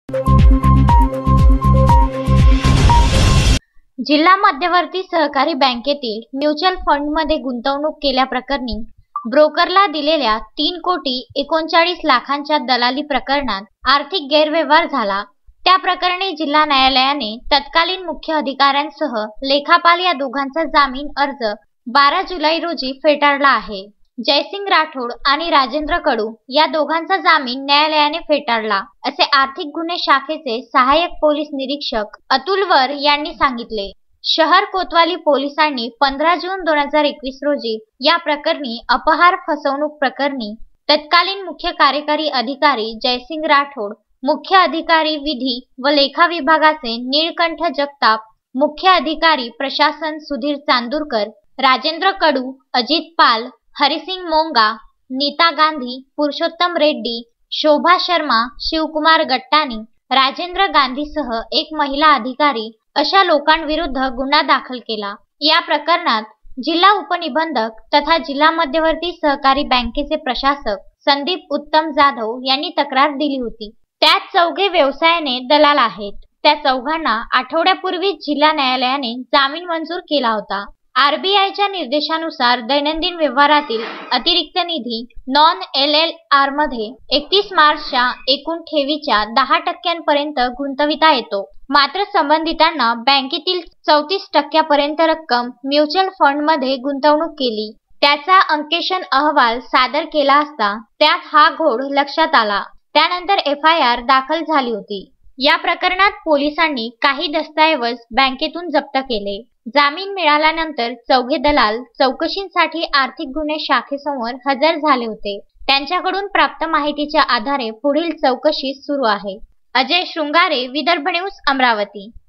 जिल्हा मध्यवर्ती सहकारी बँकेतील म्युच्युअल फंडमध्ये गुंतवणूक केल्याप्रकरणी ब्रोकरला दिलेल्या 3,39,00,000च्या दलाली प्रकरणात आर्थिक गैरव्यवहार झाला। त्या प्रकरणी जिल्हा न्यायालयाने तत्कालीन मुख्य अधिकाऱ्यांसह लेखापाल या दोघांचा जामीन अर्ज 12 जुलै रोजी फेटाळला आहे। जयसिंग राठोड आणि राजेंद्र कडू या दोघांचा जामीन न्यायालयाने फेटाळला, असे आर्थिक गुन्हे शाखेचे सहाय्यक पोलीस निरीक्षक अतुल वर यांनी सांगितले। शहर कोतवाली पोलिसांनी 15 जून 2021 रोजी या प्रकरणी अपहार फसवणूक प्रकरणी तत्कालीन मुख्य कार्यकारी अधिकारी जयसिंग राठोड, मुख्य अधिकारी विधी व लेखा विभागाचे नीलकंठ जगताप, मुख्य अधिकारी प्रशासन सुधीर चांदूरकर, राजेंद्र कडू, अजित पाल, हरिसिंग मोंगा, नीता गांधी, पुरुषोत्तम रेड्डी, शोभा शर्मा, शिवकुमार गट्टानी, राजेंद्र गांधीसह एक महिला अधिकारी अशा लोकांविरुद्ध गुन्हा दाखल केला। या प्रकरणात जिल्हा उपनिबंधक तथा जिल्हा मध्यवर्ती सहकारी बँकेचे प्रशासक संदीप उत्तम जाधव यांनी तक्रार दिली होती। त्यात चौघे व्यवसायाने दलाल आहेत। त्या चौघांना आठवड्यापूर्वीच जिल्हा न्यायालयाने जामीन मंजूर केला होता। आरबीआयच्या निर्देशानुसार दैनंदिन व्यवहारातील अतिरिक्त निधी नॉन LLR मध्ये 31 मार्चच्या एकूण ठेवीच्या 10% गुंतविता येतो। मात्र संबंधितांना बँकेतील 34% रक्कम म्युच्युअल फंडमध्ये गुंतवणूक केली। त्याचा अंकेशन अहवाल सादर केला असता त्यात हा घोळ लक्षात आला। त्यानंतर FIR दाखल झाली होती। या प्रकरणात पोलिसांनी काही दस्तऐवज बँकेतून जप्त केले। जामीन मिळाल्यानंतर चौघे दलाल चौकशीसाठी आर्थिक गुन्हे शाखेसमोर हजर झाले होते। त्यांच्याकडून प्राप्त माहितीच्या आधारे पुढील चौकशी सुरू आहे। अजय शृंगारे, विदर्भ न्यूज, अमरावती।